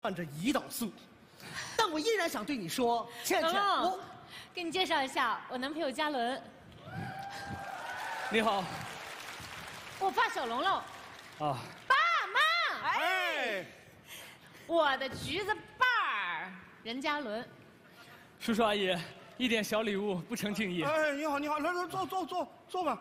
按着胰岛素，但我依然想对你说，倩倩，我给你介绍一下，我男朋友嘉伦。 你好。 我爸小龙龙。 啊。 爸妈，哎，我的橘子伴儿任嘉伦。 叔叔阿姨，一点小礼物不成敬意。 哎，你好，你好，来来，坐吧。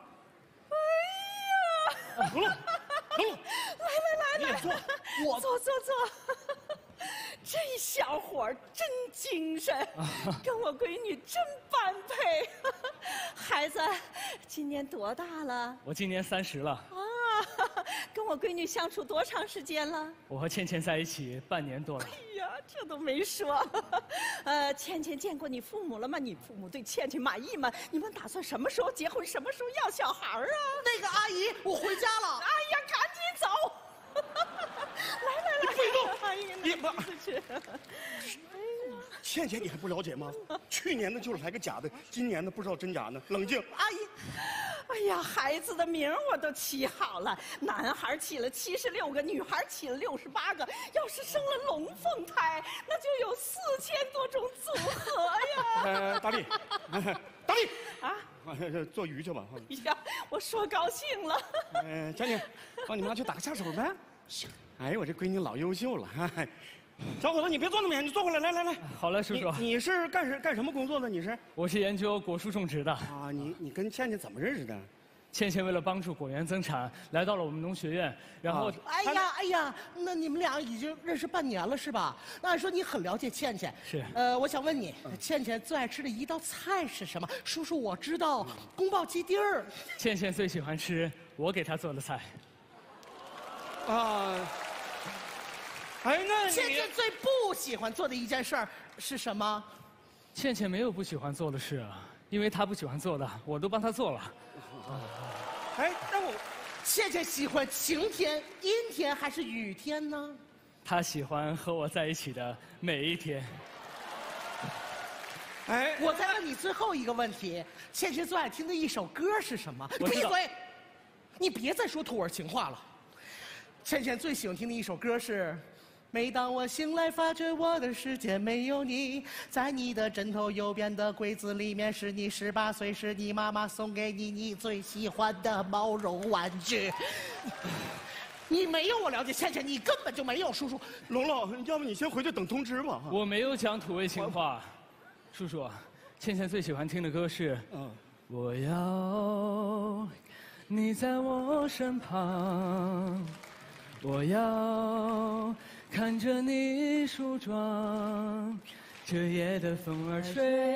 哎呀，龙龙，来，你也坐，我坐。这小伙真精神，跟我闺女真般配。孩子，今年多大了？ 我今年30了。 啊，跟我闺女相处多长时间了？ 我和倩倩在一起半年多了。 哎呀，这都没说。倩倩见过你父母了吗？你父母对倩倩满意吗？你们打算什么时候结婚？什么时候要小孩啊？ 那个阿姨，我回家了。 哎呀，赶紧走！来， 你别动！ 阿姨， 你不去。 倩倩，你还不了解吗？去年的就是来个假的，今年的不知道真假呢。冷静， 阿姨。哎呀，孩子的名我都起好了，男孩起了76个，女孩起了68个。要是生了龙凤胎，那就有4000多种组合呀。 大力啊，做鱼去吧。 哎呀，我说高兴了。 倩倩，帮你妈去打个下手呗。哎呦，我这闺女老优秀了。小伙子，你别坐那么远，你坐过来，来。 好嘞，叔叔。 你是干什么工作的？你是？ 我是研究果树种植的。 啊，你跟倩倩怎么认识的？ 倩倩为了帮助果园增产，来到了我们农学院，然后…… 哎呀，那你们俩已经认识半年了是吧？那按说你很了解倩倩。 是。 我想问你，倩倩最爱吃的一道菜是什么？叔叔我知道，宫保鸡丁儿。 倩倩最喜欢吃我给她做的菜。 啊。哎，那倩倩最不喜欢做的一件事儿是什么？ 倩倩没有不喜欢做的事啊，因为她不喜欢做的，我都帮她做了。 哎，那我， 倩倩喜欢晴天、阴天还是雨天呢？ 她喜欢和我在一起的每一天。 哎，我再问你最后一个问题：倩倩最爱听的一首歌是什么？闭嘴！你别再说土味情话了。倩倩最喜欢听的一首歌是。每当我醒来，发觉我的世界没有你，在你的枕头右边的柜子里面是你18岁时你妈妈送给你最喜欢的毛绒玩具。你没有我了解倩倩，你根本就没有叔叔。 龙龙，要不你先回去等通知吧。 我没有讲土味情话，叔叔，倩倩最喜欢听的歌是我要你在我身旁，我要看着你梳妆，这夜的风儿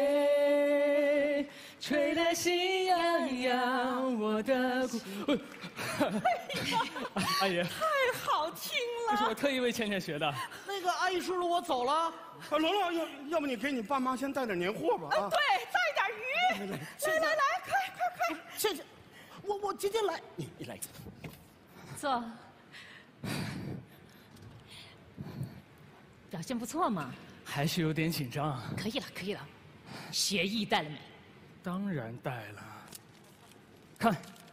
吹得心痒痒，我的阿姨， 太好听了！ 这是我特意为倩倩学的。 那个阿姨叔叔，我走了。 龙龙，要不你给你爸妈先带点年货吧？ 对，带点鱼。来，快！ 倩倩，我今天来， 你来。 坐。表现不错嘛， 还是有点紧张。 可以了，协议带了没？ 当然带了。看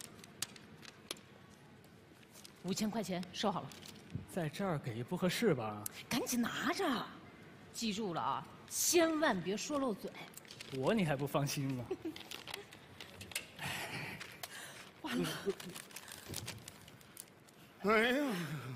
，5000块钱收好了。 在这儿给不合适吧？ 赶紧拿着，记住了啊，千万别说漏嘴。 你还不放心吗？ 完了。 哎呀！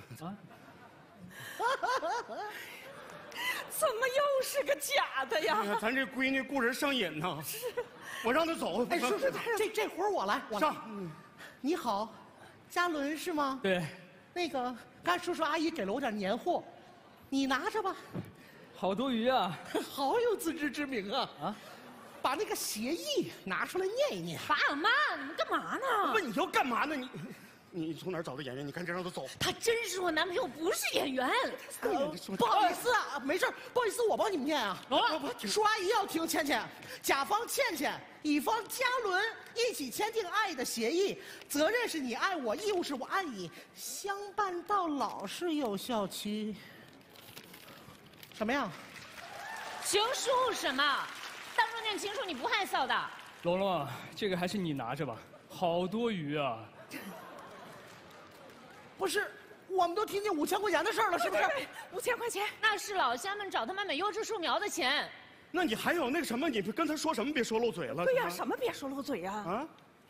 怎么又是个假的呀？ 咱这闺女顾人上瘾呐。是，我让她走。 哎，叔叔，这活我来， 上。 你好，嘉伦是吗？ 对。 那个，刚才叔叔阿姨给了我点年货，你拿着吧。 好多余啊！ 好有自知之明啊！啊，把那个协议拿出来念一念。 爸妈，你们干嘛呢？ 问你要干嘛呢？你从哪儿找的演员？你赶紧让他走。 他真是我男朋友，不是演员。 不好意思啊，没事，不好意思，我帮你们念啊。叔阿姨要听倩倩，甲方倩倩，乙方嘉伦一起签订爱的协议，责任是你爱我，义务是我爱你，相伴到老是有效期。什么呀？ 情书什么？当众念情书你不害臊的？ 龙龙，这个还是你拿着吧，好多余啊。 不是， 我们都听见5000块钱的事儿了，是不是 ？5000块钱， 那是老乡们找他们买优质树苗的钱。 那你还有那个什么，你跟他说什么？别说漏嘴了。 对呀，什么别说漏嘴呀？啊？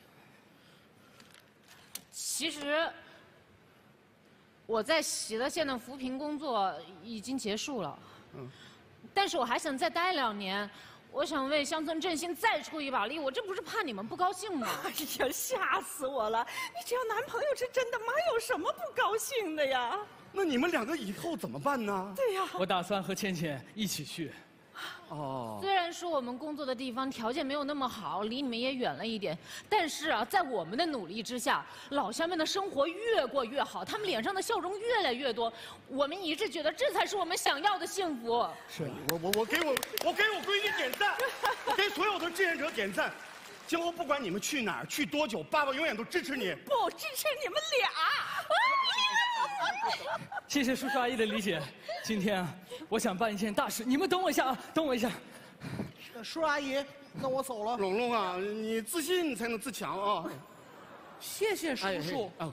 其实我在喜乐县的扶贫工作已经结束了，但是我还想再待2年。我想为乡村振兴再出一把力，我这不是怕你们不高兴吗？ 哎呀，吓死我了！你只要男朋友是真的妈，有什么不高兴的呀？ 那你们2个以后怎么办呢？ 对呀， 我打算和倩倩一起去。 哦， 虽然说我们工作的地方条件没有那么好，离你们也远了一点，但是啊，在我们的努力之下，老乡们的生活越过越好，他们脸上的笑容越来越多。我们一致觉得这才是我们想要的幸福。 是我给我闺女点赞，我给所有的志愿者点赞。今后不管你们去哪儿，去多久，爸爸永远都支持你。 不支持你们俩。 谢谢叔叔阿姨的理解。今天啊，我想办一件大事，你们等我一下啊，等我一下。 叔阿姨，那我走了。 龙龙啊，你自信才能自强啊！ 谢谢叔叔。 好。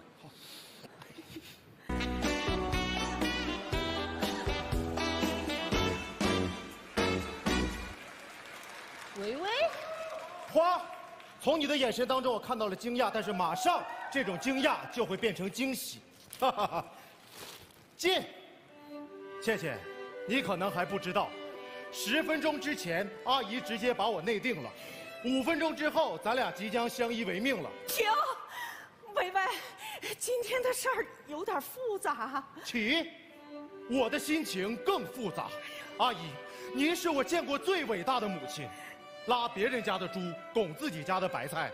维维， 花，从你的眼神当中我看到了惊讶，但是马上这种惊讶就会变成惊喜。哈哈哈。进，倩倩，你可能还不知道，10分钟之前阿姨直接把我内定了，5分钟之后咱俩即将相依为命了。 停，维维，今天的事儿有点复杂。 起，我的心情更复杂。阿姨，您是我见过最伟大的母亲，拉别人家的猪，拱自己家的白菜。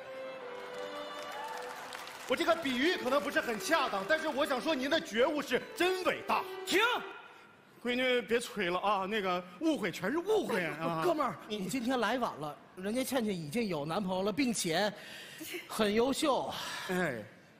我这个比喻可能不是很恰当，但是我想说您的觉悟是真伟大。 停，闺女别吹了啊！那个误会全是误会啊！ 哥们儿，你今天来晚了，人家倩倩已经有男朋友了，并且很优秀。 哎，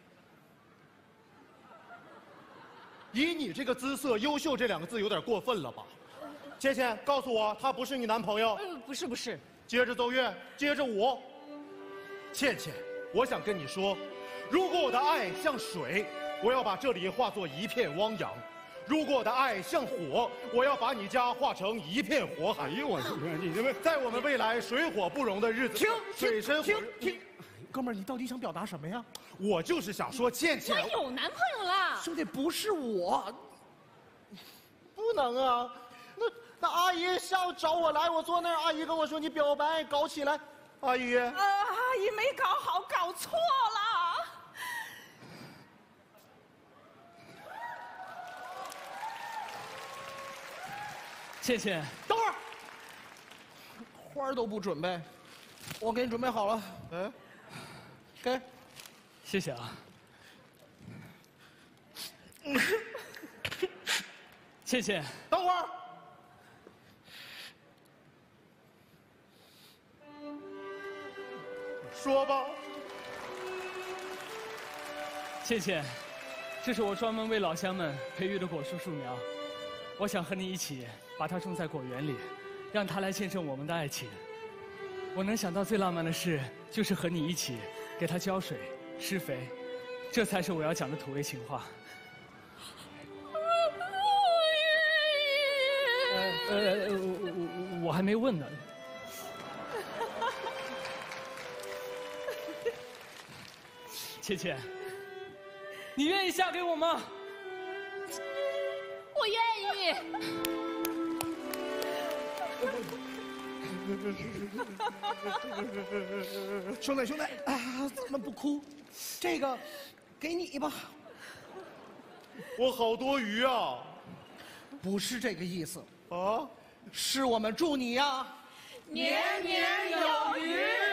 以你这个姿色，优秀这2个字有点过分了吧？倩倩，告诉我他不是你男朋友。 不是。 接着奏乐，接着舞。倩倩，我想跟你说，如果我的爱像水，我要把这里化作一片汪洋；如果我的爱像火，我要把你家化成一片火海。 哎呦我说你这在我们未来水火不容的日子，水深火停，哥们儿，你到底想表达什么呀？ 我就是想说，倩倩， 我有男朋友了。 兄弟，不是我， 不能啊！那阿姨下午找我来，我坐那儿，阿姨跟我说你表白搞起来，阿姨。 阿姨没搞好，搞错了。 倩倩， 等会儿， 花儿都不准备，我给你准备好了。给。 谢谢啊。倩倩， 等会儿。说吧。 倩倩，这是我专门为老乡们培育的果树树苗，我想和你一起把它种在果园里，让它来见证我们的爱情。我能想到最浪漫的事，就是和你一起给它浇水、施肥，这才是我要讲的土味情话。我还没问呢。倩倩，你愿意嫁给我吗？ 我愿意。 兄弟，咱们不哭，这个给你吧。 我好多余啊！ 不是这个意思啊， 是我们祝你呀， 年年有余。